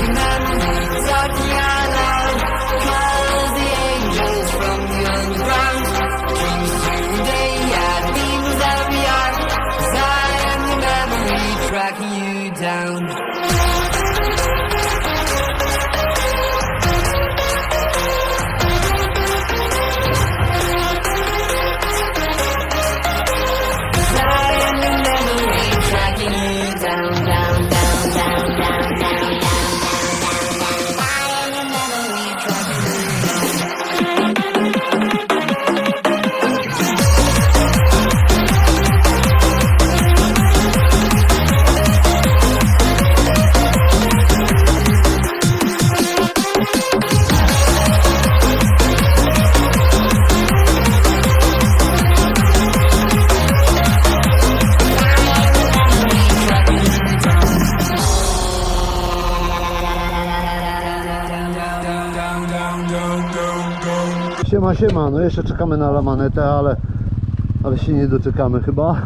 memory talking out loud. Calls the angels from the underground. Dreams today, yeah, beams that we are. 'Cause I am the memory tracking you down. Siema, no jeszcze czekamy na lamanetę, ale się nie doczekamy chyba.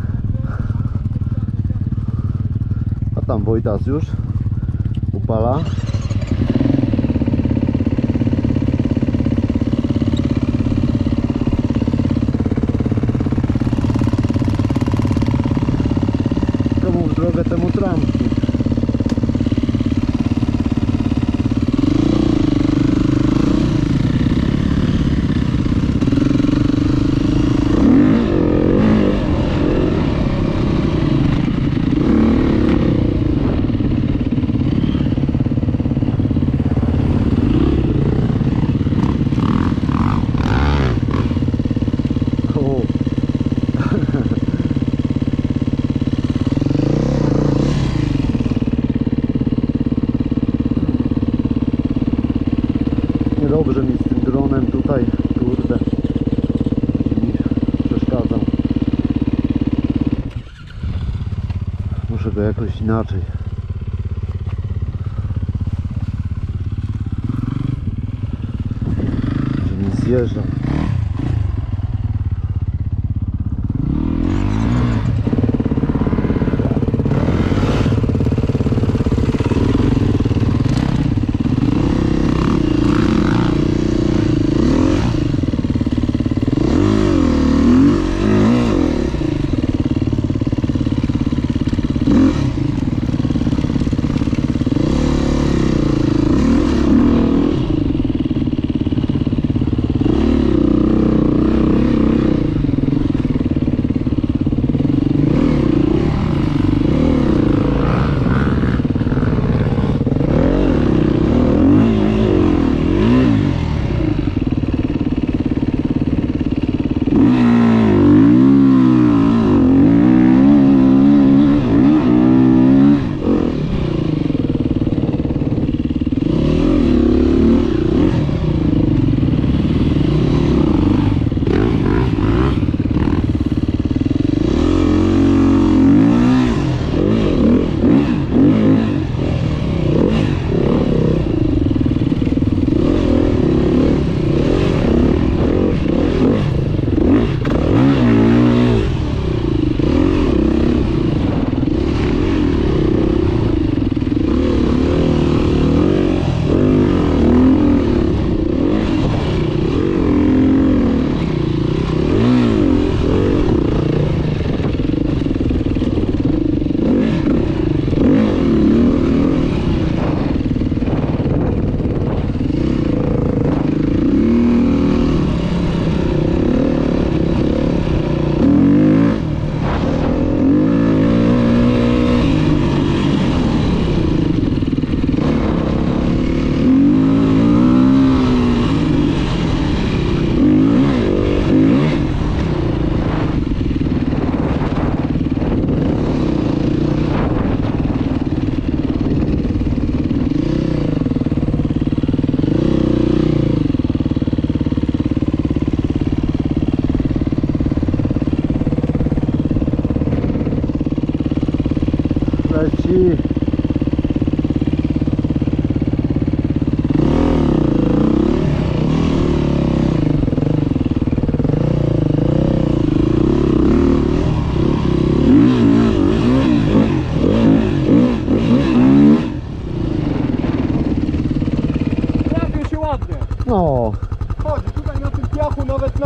A tam Wojtas już upala. Komu w drogę, temu trampki. Dobrze mi z tym dronem tutaj, kurde, mi przeszkadzał. Muszę go jakoś inaczej. Że mi zjeżdża.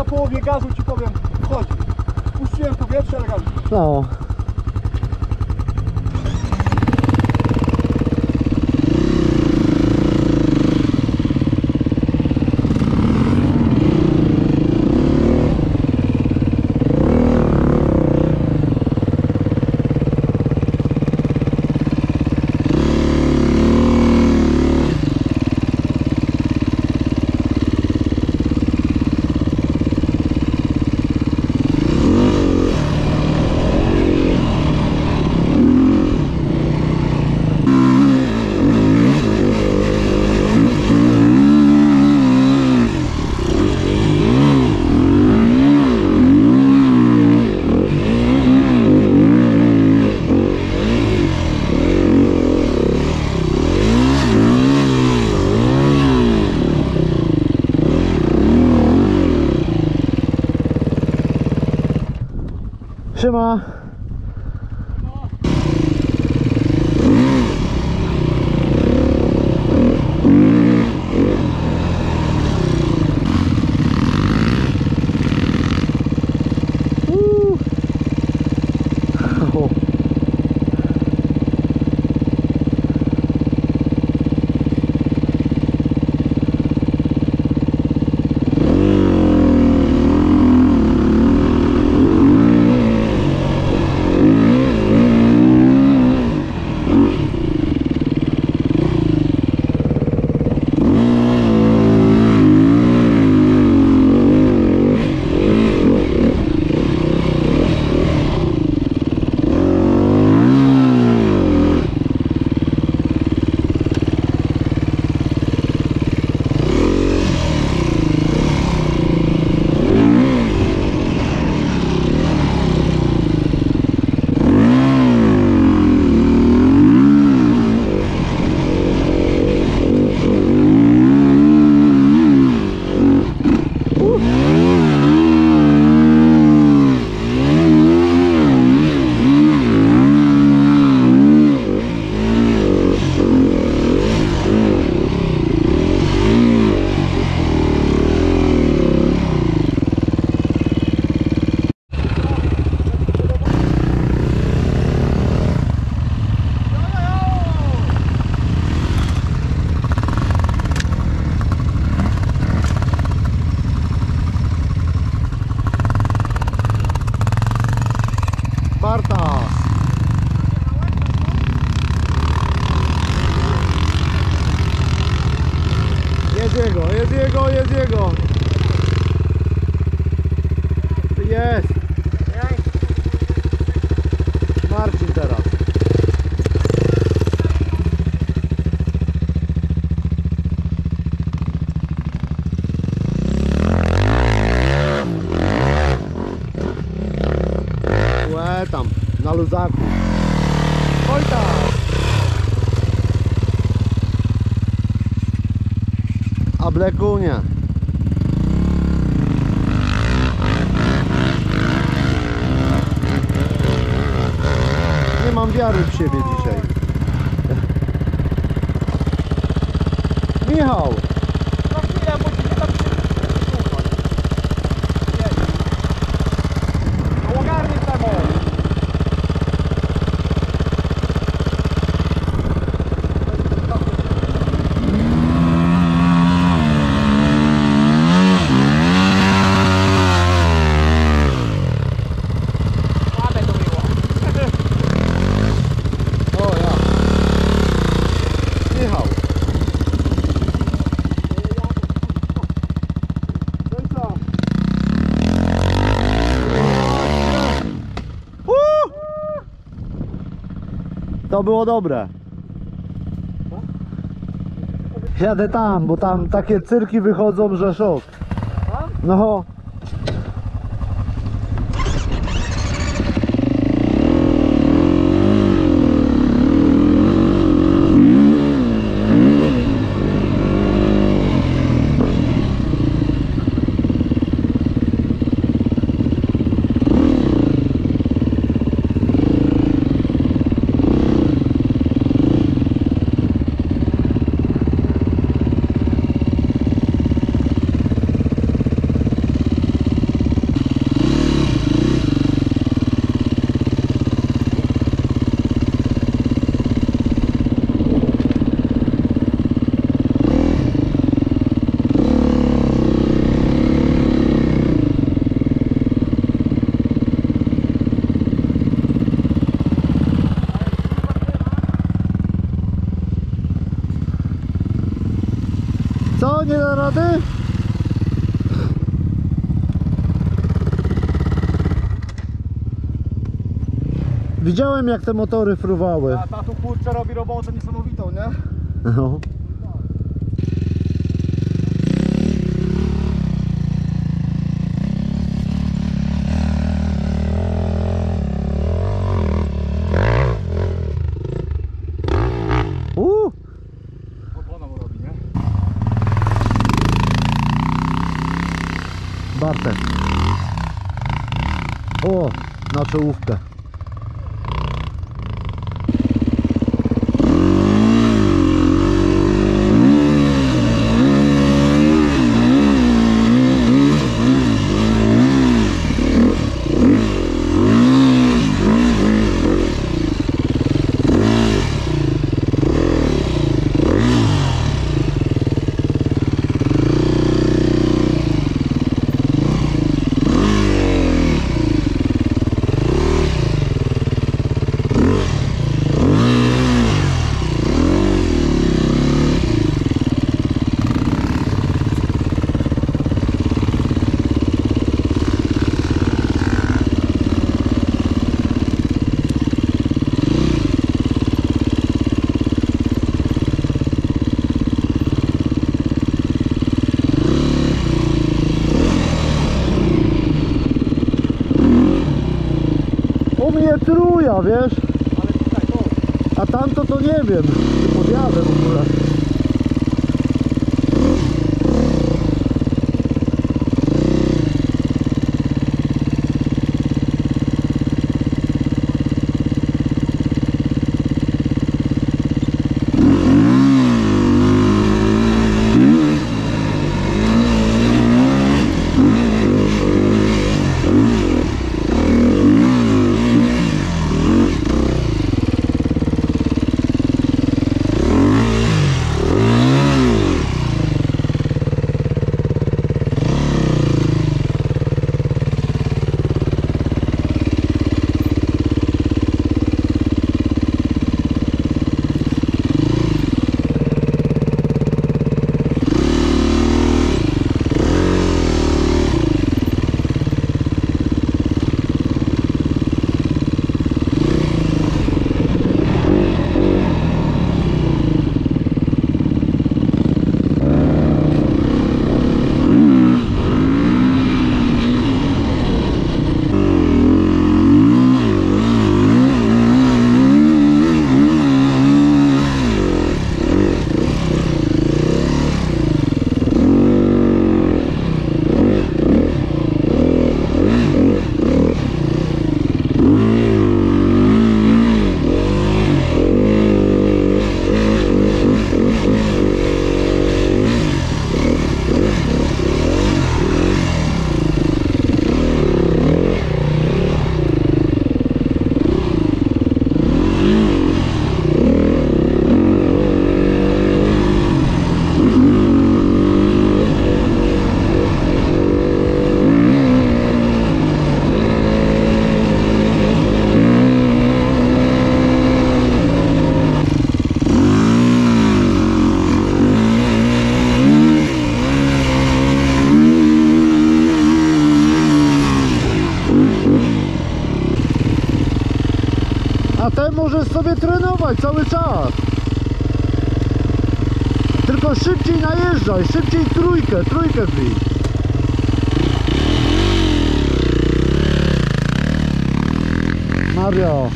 połowie gazu ci powiem, wchodzi. Puściłem powietrze elegancko. No. Siema. Bartas. Jest jego, jest jego, jest jego. Jest. Marcin teraz. Łe tam, na luzaku. Oj tam. A bleku nie. Nie mam wiary w siebie dzisiaj. Michał! No chwilę, musicie tam się słuchać. No ogarnij temu. Ładne to było. O ja. Michał. No i co? To było dobre. Jadę tam, bo tam takie cyrki wychodzą, że szok. No. Co? Nie da rady? Widziałem jak te motory fruwały. A ta tu kurczę robi robotę niesamowitą, nie? No. Opona mu robi, nie? Bartek. O, na czołówkę. U mnie truja, wiesz? Ale tutaj, to. A tamto to nie wiem, czy podjadę w ogóle. A ten możesz sobie trenować cały czas. Tylko szybciej najeżdżaj, szybciej trójkę bij. Mario.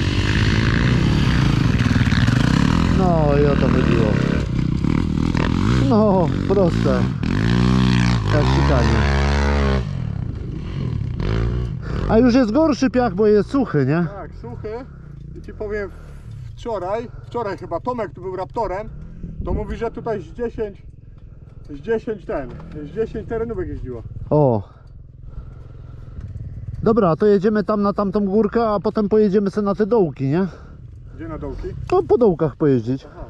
No i o to chodziło. No, proste. Jak sikanie. A już jest gorszy piach, bo jest suchy, nie? Tak, suchy. I ci powiem, wczoraj chyba Tomek tu był Raptorem, to mówi, że tutaj z 10 terenówek jeździło. O. Dobra, to jedziemy tam na tamtą górkę, a potem pojedziemy sobie na te dołki, nie? Gdzie na dołki? To po dołkach pojeździć. Aha.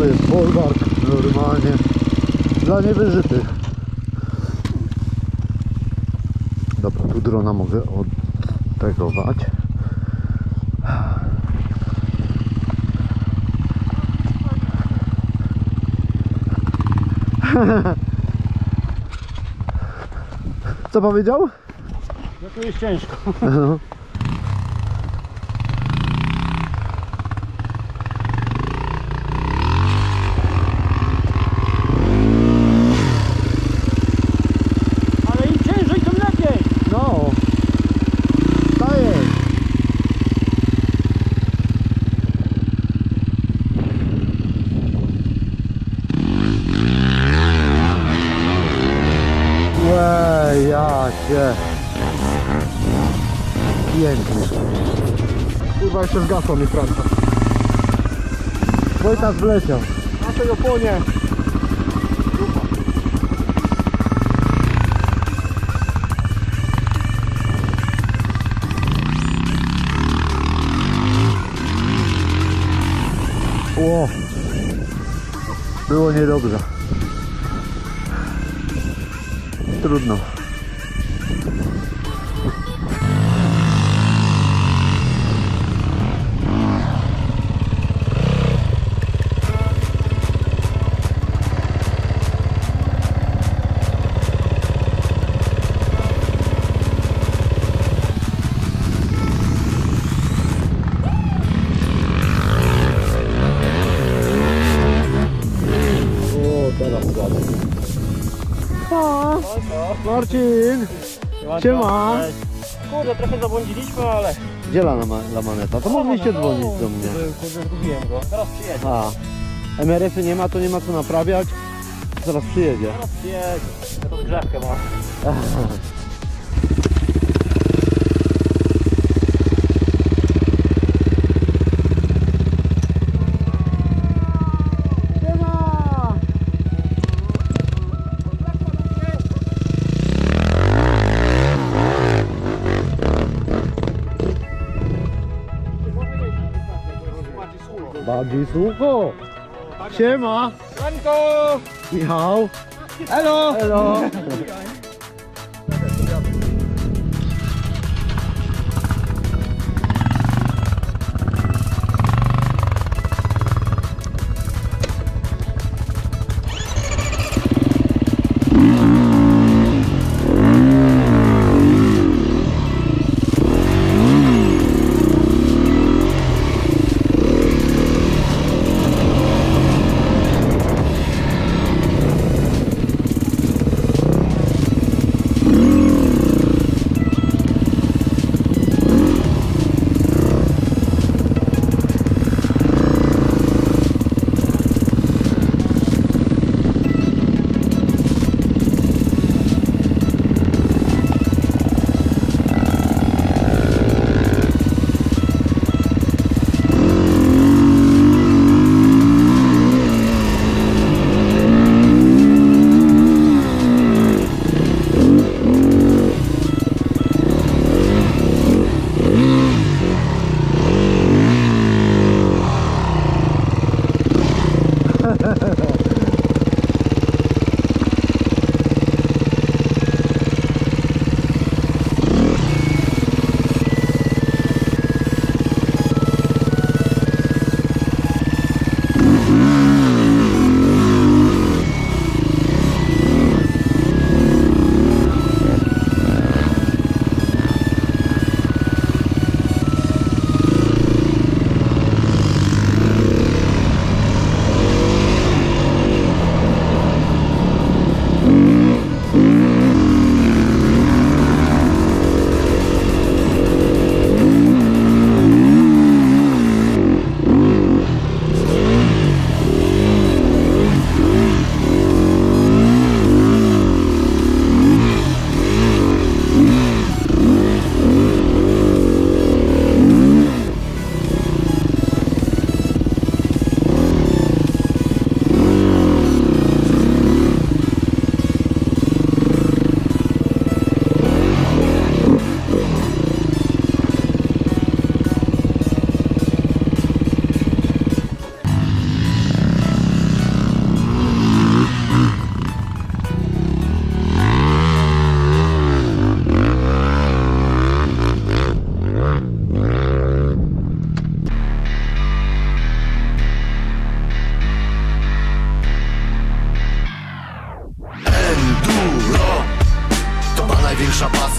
jest folwark normalnie dla niewyżytych. Dobra, tu drona mogę odtegować. Co powiedział? No tu jest ciężko. No. Ale im ciężej, tym lepiej. No. Daję. Łej, ja cię. Pięknie. Kurwa, jeszcze zgasła mi franka. Wojtas wleciał. Na tej oponie. Ło. Było niedobrze. Trudno. Marcin! Siema! Kurde, trochę zabłądziliśmy, ale... Gdzie la maneta? To mogliście dzwonić do mnie. Kurde, zgubiłem go. Teraz przyjedzie. A, MRF-y nie ma, to nie ma co naprawiać. Zaraz przyjedzie. Teraz przyjedzie. Ja tą grzewkę mam. Bardziej sucho! Siema! Franko! Michał! Elo! Hello!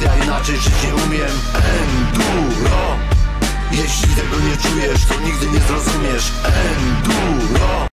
ja inaczej żyć nie umiem. Enduro. Jeśli tego nie czujesz, to nigdy nie zrozumiesz. Enduro.